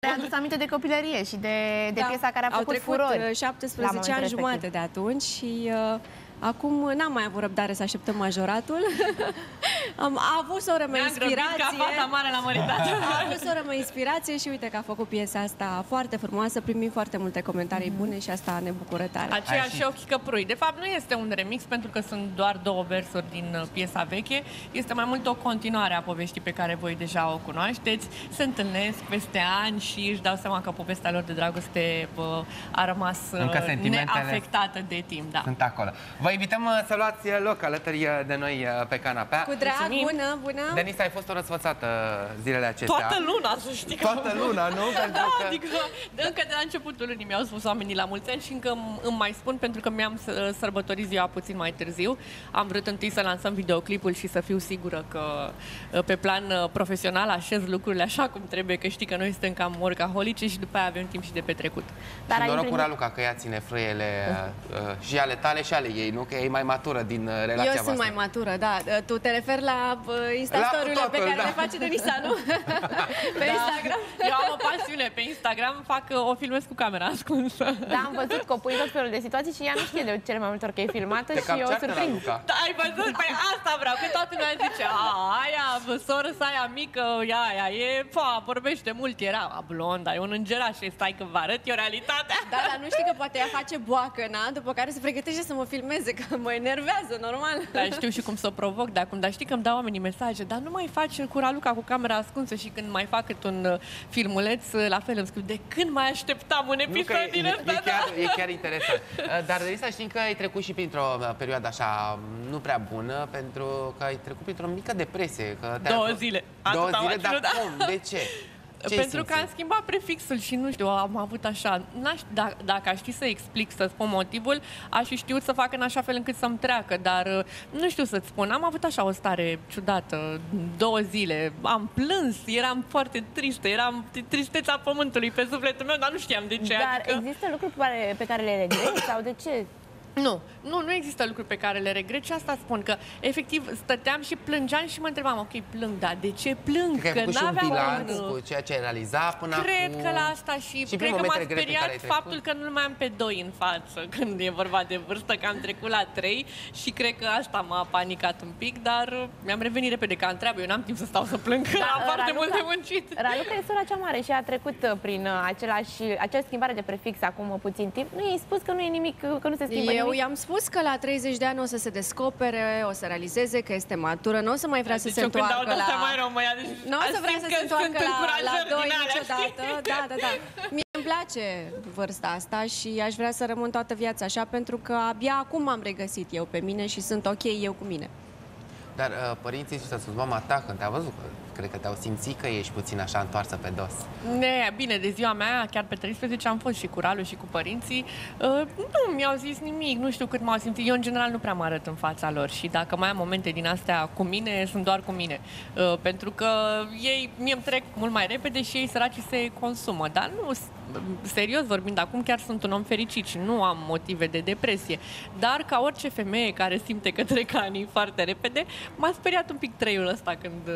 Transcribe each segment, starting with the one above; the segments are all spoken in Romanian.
readus aminte de copilărie și de piesa care a făcut furori. furori. Au trecut 17 ani jumate de atunci și acum n-am mai avut răbdare să așteptăm majoratul. A avut sora mea inspirație. Ca fata mare la măritat. A avut sora mea inspirație și uite că a făcut piesa asta foarte frumoasă, primim foarte multe comentarii bune și asta ne bucură tare. Aceeași ochi căprui. De fapt, nu este un remix pentru că sunt doar două versuri din piesa veche. Este mai mult o continuare a poveștii pe care voi deja o cunoașteți. Se întâlnesc peste ani și își dau seama că povestea lor de dragoste a rămas neafectată de timp. Da. Sunt acolo. Vă invităm să luați loc alături de noi pe canapea. Cu drag, bună! Denisa, ai fost o răsfățată zilele acestea. Toată luna, să știi. Toată luna, nu? Da, adică încă de la începutul lunii mi-au spus oamenii la mulți ani și încă îmi mai spun pentru că mi-am sărbătorit ziua puțin mai târziu. Am vrut întâi să lansăm videoclipul și să fiu sigură că pe plan profesional așez lucrurile așa cum trebuie, că știi că noi suntem cam workaholice și după aia avem timp și de petrecut. Dar și noroc cu Raluca că ea ține frâiele și ale tale și ale ei, nu? Că e mai matură din relația voastră. Eu sunt mai matură, da. Tu te referi la Insta-story-urile pe care le face Denisa, nu? Pe Instagram. Eu am o pasiune pe Instagram, o filmez cu camera ascunsă. Da, am văzut că pui tot felul de situații și ea nu știe de cele mai multe ori că e filmată și eu o surprind. Da, ai văzut? Păi asta vreau, că toată lumea zice, aia, soră sa aia mică, aia e, vorbește mult, era blondă, e un îngeraș, stai că vă arăt eu realitatea. Da, dar nu știi că poate ea face boacăna, după care se pregătește să mă filmeze, că mă enervează, normal. Da, știu și cum să o provoc de acum, dar știi că îmi dau oamenii mesaje, dar nu mai faci cu Raluca cu camera ascunsă și când mai fac un filmuleț, la fel îmi scriu, de când mai așteptam un episod din ăsta? E chiar interesant. Dar Denisa, știm că ai trecut și printr-o perioadă așa nu prea bună, pentru că ai trecut printr-o mică depresie. Două zile. Două zile, dar cum? De ce? Pentru că am schimbat prefixul și nu știu, am avut așa, dacă aș ști să explic, să spun motivul, aș fi știut să fac în așa fel încât să-mi treacă, dar nu știu să-ți spun, am avut așa o stare ciudată, 2 zile, am plâns, eram foarte tristă, eram tristețea pământului pe sufletul meu, dar nu știam de ce. Dar există lucruri pe care le regreți sau de ce? Nu există lucruri pe care le regret și asta spun, că efectiv stăteam și plângeam și mă întrebam, ok, plâng, dar de ce plâng? Că n-aveam un bilanț cu ceea ce ai realizat până acum. Cred că la asta și cred că m-a speriat faptul că nu mai am pe 2 în față când e vorba de vârstă, că am trecut la 3 și cred că asta m-a panicat un pic, dar mi-am revenit repede ca în treabă, eu n-am timp să stau să plâng, că am foarte mult de muncit. Raluca e sora cea mare și a trecut prin aceeași schimbare de prefix acum puțin timp. Nu i-ai spus că nu e nimic, că nu se schimbă Eu i-am spus că la 30 de ani o să se descopere, o să realizeze că este matură, nu o să mai vrea să se întoarcă la... Nu o să vrea să se întoarcă la 2 niciodată. Da. Mie îmi place vârsta asta și aș vrea să rămân toată viața așa, pentru că abia acum m-am regăsit eu pe mine și sunt ok eu cu mine. Dar părinții și să-ți spus, mama ta, când te-a văzut, cred că te-au simțit că ești puțin așa întoarsă pe dos. Bine, de ziua mea, chiar pe 13, am fost și cu Ralu și cu părinții. Nu mi-au zis nimic, nu știu cât m-au simțit. Eu, în general, nu prea mă arăt în fața lor și dacă mai am momente din astea cu mine, sunt doar cu mine. Pentru că ei mie îmi trec mult mai repede și ei săracii se consumă. Dar nu, serios vorbind, acum chiar sunt un om fericit și nu am motive de depresie. Dar ca orice femeie care simte că trec anii foarte repede, m-a speriat un pic treiul ăsta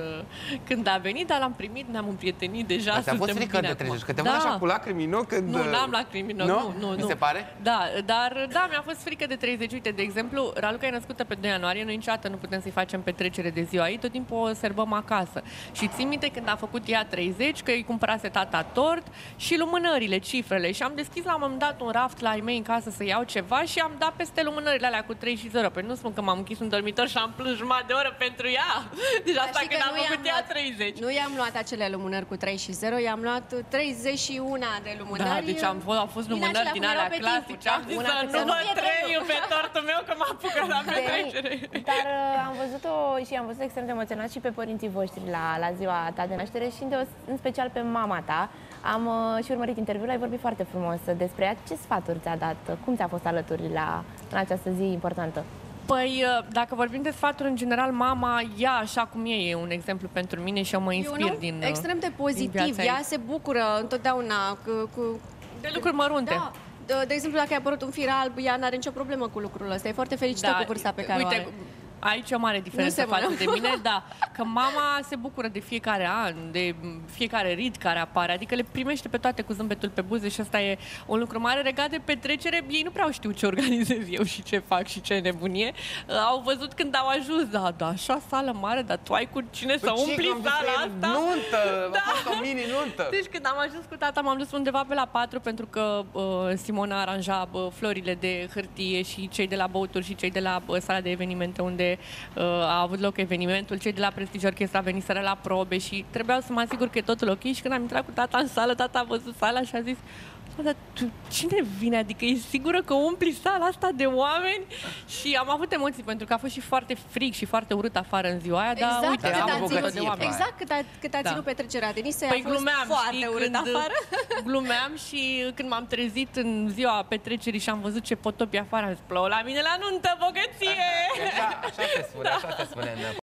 când a venit, dar l-am primit, ne-am împrietenit deja. Dar ți-a fost frică de trezești? Că te văd așa cu lacrimi în ochi când... Nu, n-am lacrimi în ochi, nu. Mi se pare? Da, dar mi-a fost frică de 30. Uite, de exemplu, Raluca e născută pe 2 ianuarie, noi niciodată nu putem să-i facem petrecere de ziua ei, tot timpul o sărbăm acasă. Și țin minte când a făcut ea 30, că îi cumpărase tata tort și lumânările, cifrele. Și am deschis la un moment dat un raft la ai mei în casă să iau ceva și am dat peste lumânările alea cu 3 și 0. Păi nu spun că m-am închis în dormitor și am plâns jumătate de oră pentru ea. Deci asta când am făcut ea 30. Nu i-am luat acele lumânări cu 3 și 0, i-am luat 31 de lumânări. Da, deci au fost lumânări din alea clasice. Am zis să nu mă trăiu pe tortul meu, că m-a apucat la petrecere. Dar am văzut-o și am văzut extrem de emoționat și pe părinții voștri la ziua ta de naștere și în special pe mama ta. Am și urmărit interviul, ai vorbit foarte frumos despre ea. Ce sfaturi ți-a dat? Cum ți-a fost alături în această zi importantă? Păi, dacă vorbim de sfaturi, în general, mama, ea așa cum e un exemplu pentru mine și eu mă inspir din extrem de pozitiv, ea se bucură întotdeauna de lucruri mărunte. Da. De exemplu, dacă ai apărut un fir alb, ea n-are nicio problemă cu lucrul ăsta. E foarte fericită cu vârsta pe care o are. aici e o mare diferență față de mine, da. Că mama se bucură de fiecare an, de fiecare rit care apare, adică le primește pe toate cu zâmbetul pe buze și asta e un lucru mare. Legat de petrecere, ei nu prea știu ce organizez eu și ce fac și ce nebunie. Au văzut când au ajuns, da, așa sală mare, dar tu ai cu cine să umpli sala asta? Nuntă, a fost o mini-nuntă. Deci când am ajuns cu tata, m-am dus undeva pe la 4 pentru că Simona aranja florile de hârtie și cei de la băuturi și cei de la sala de evenimente unde a avut loc evenimentul, cei de la Prestige Orchestra veniseră la probe și trebuiau să mă asigur că e totul ok și când am intrat cu tata în sală, tata a văzut sala și a zis: dar tu, cine vine? Adică e sigură că umpli sala asta de oameni? Și am avut emoții pentru că a fost și foarte frig și foarte urât afară în ziua aia, dar uite, am ținut de oameni. Exact cât a ținut petrecerea. Denise, păi a fost foarte urât afară. Glumeam și când m-am trezit în ziua petrecerii și am văzut ce potopi afară, am zis: plouă la mine la nuntă, bogăție! Așa se spune, așa se spune.